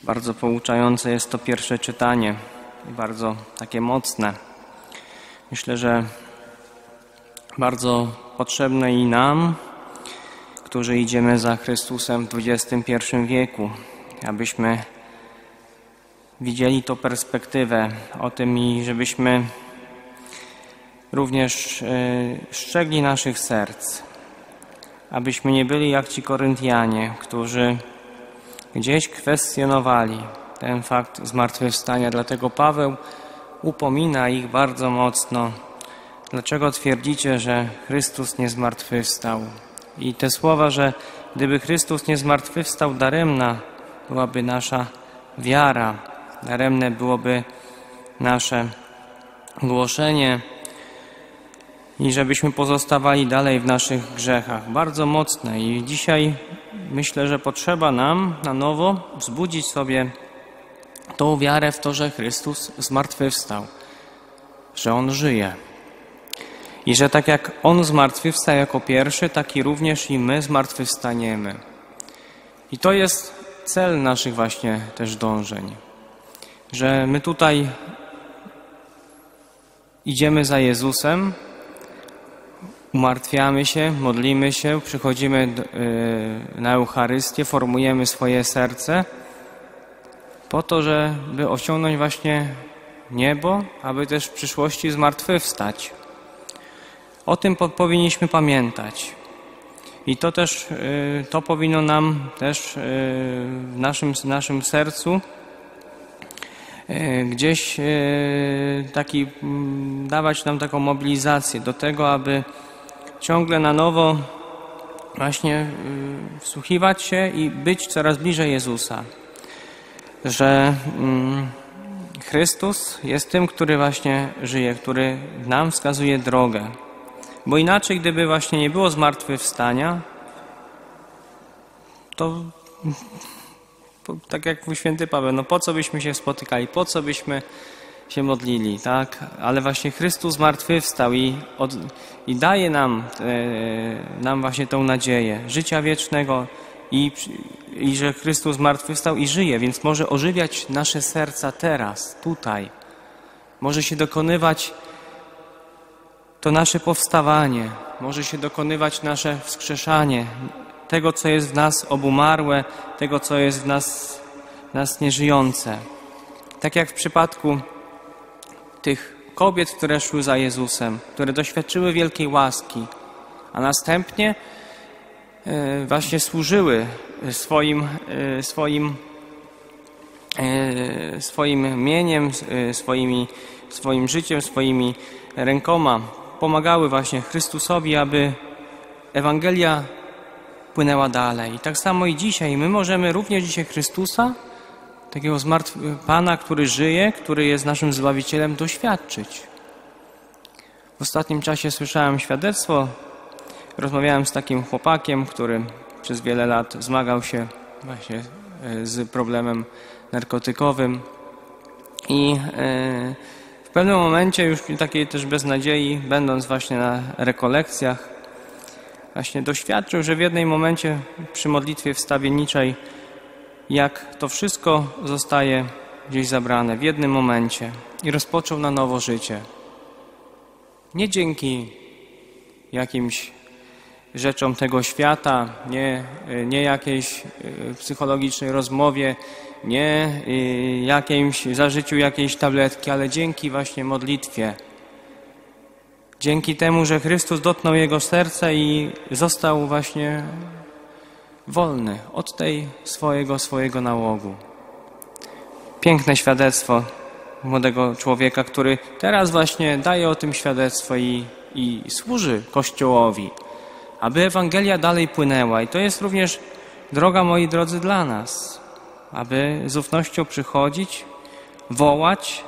Bardzo pouczające jest to pierwsze czytanie, bardzo takie mocne. Myślę, że bardzo potrzebne i nam, którzy idziemy za Chrystusem w XXI wieku, abyśmy widzieli tą perspektywę o tym i żebyśmy również strzegli naszych serc, abyśmy nie byli jak ci Koryntianie, którzy gdzieś kwestionowali ten fakt zmartwychwstania. Dlatego Paweł upomina ich bardzo mocno. Dlaczego twierdzicie, że Chrystus nie zmartwychwstał? I te słowa, że gdyby Chrystus nie zmartwychwstał, daremna byłaby nasza wiara, daremne byłoby nasze głoszenie i żebyśmy pozostawali dalej w naszych grzechach. Bardzo mocne i dzisiaj myślę, że potrzeba nam na nowo wzbudzić sobie tą wiarę w to, że Chrystus zmartwychwstał, że On żyje. I że tak jak On zmartwychwstał jako pierwszy, tak i również i my zmartwychwstaniemy. I to jest cel naszych właśnie też dążeń. Że my tutaj idziemy za Jezusem, umartwiamy się, modlimy się, przychodzimy na Eucharystię, formujemy swoje serce po to, żeby osiągnąć właśnie niebo, aby też w przyszłości zmartwychwstać. O tym powinniśmy pamiętać. I to też, to powinno nam też w naszym sercu gdzieś dawać nam taką mobilizację do tego, aby ciągle na nowo właśnie wsłuchiwać się i być coraz bliżej Jezusa. Że Chrystus jest tym, który właśnie żyje, który nam wskazuje drogę. Bo inaczej, gdyby właśnie nie było zmartwychwstania, to tak jak święty Paweł, no po co byśmy się spotykali, po co byśmy się modlili, tak? Ale właśnie Chrystus zmartwychwstał i daje nam właśnie tą nadzieję życia wiecznego i że Chrystus zmartwychwstał i żyje, więc może ożywiać nasze serca teraz, tutaj. Może się dokonywać to nasze powstawanie, może się dokonywać nasze wskrzeszanie tego, co jest w nas obumarłe, tego, co jest w nas nieżyjące. Tak jak w przypadku tych kobiet, które szły za Jezusem, które doświadczyły wielkiej łaski, a następnie właśnie służyły swoim mieniem, swoim życiem, swoimi rękoma, pomagały właśnie Chrystusowi, aby Ewangelia płynęła dalej. I tak samo i dzisiaj. My możemy również dzisiaj Chrystusa, takiego Pana, który żyje, który jest naszym Zbawicielem, doświadczyć. W ostatnim czasie słyszałem świadectwo, rozmawiałem z takim chłopakiem, który przez wiele lat zmagał się właśnie z problemem narkotykowym i w pewnym momencie już takiej też beznadziei, będąc właśnie na rekolekcjach, właśnie doświadczył, że w jednym momencie przy modlitwie wstawienniczej, jak to wszystko zostaje gdzieś zabrane w jednym momencie i rozpoczął na nowo życie. Nie dzięki jakimś rzeczom tego świata, nie jakiejś psychologicznej rozmowie, nie jakimś zażyciu jakiejś tabletki, ale dzięki właśnie modlitwie. Dzięki temu, że Chrystus dotknął jego serce i został właśnie wolny od tej swojego nałogu. Piękne świadectwo młodego człowieka, który teraz właśnie daje o tym świadectwo i służy Kościołowi, aby Ewangelia dalej płynęła. I to jest również droga, moi drodzy, dla nas, aby z ufnością przychodzić, wołać,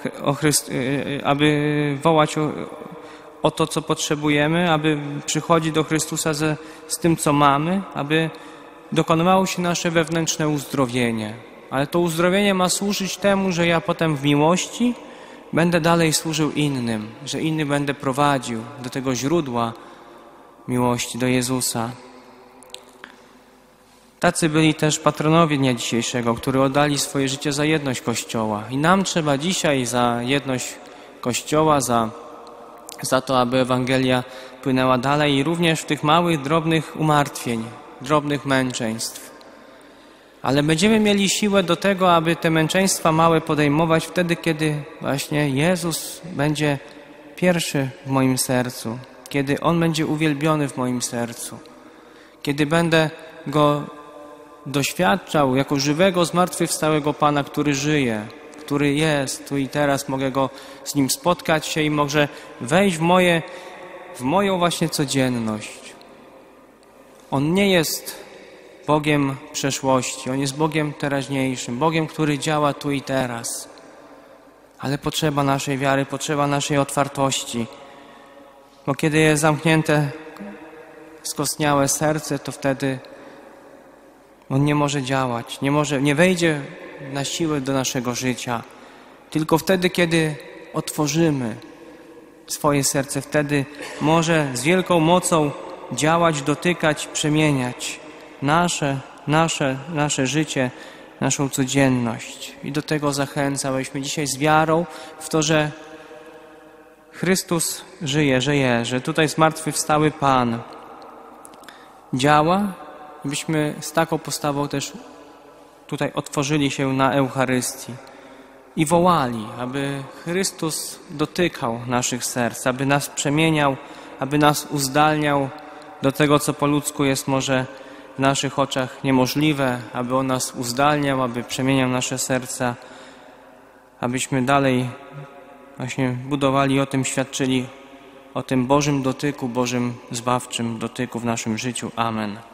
aby wołać o to, co potrzebujemy, aby przychodzić do Chrystusa z tym, co mamy, aby dokonywało się nasze wewnętrzne uzdrowienie. Ale to uzdrowienie ma służyć temu, że ja potem w miłości będę dalej służył innym, że innych będę prowadził do tego źródła miłości, do Jezusa. Tacy byli też patronowie dnia dzisiejszego, którzy oddali swoje życie za jedność Kościoła. I nam trzeba dzisiaj za jedność Kościoła, za to, aby Ewangelia płynęła dalej i również w tych małych, drobnych umartwień, drobnych męczeństw. Ale będziemy mieli siłę do tego, aby te męczeństwa małe podejmować wtedy, kiedy właśnie Jezus będzie pierwszy w moim sercu, kiedy On będzie uwielbiony w moim sercu, kiedy będę Go doświadczał jako żywego, zmartwychwstałego Pana, który żyje, który jest tu i teraz, mogę Go z Nim spotkać się i może wejść w moją właśnie codzienność. On nie jest Bogiem przeszłości, On jest Bogiem teraźniejszym, Bogiem, który działa tu i teraz. Ale potrzeba naszej wiary, potrzeba naszej otwartości, bo kiedy jest zamknięte, skostniałe serce, to wtedy On nie może działać, nie wejdzie na siłę do naszego życia. Tylko wtedy, kiedy otworzymy swoje serce, wtedy może z wielką mocą działać, dotykać, przemieniać nasze życie, naszą codzienność. I do tego zachęcam, abyśmy dzisiaj z wiarą w to, że Chrystus żyje, że tutaj zmartwychwstały Pan działa, byśmy z taką postawą też tutaj otworzyli się na Eucharystii i wołali, aby Chrystus dotykał naszych serc, aby nas przemieniał, aby nas uzdalniał do tego, co po ludzku jest może w naszych oczach niemożliwe, aby On nas uzdalniał, aby przemieniał nasze serca, abyśmy dalej właśnie budowali o tym, świadczyli o tym Bożym dotyku, Bożym zbawczym dotyku w naszym życiu. Amen.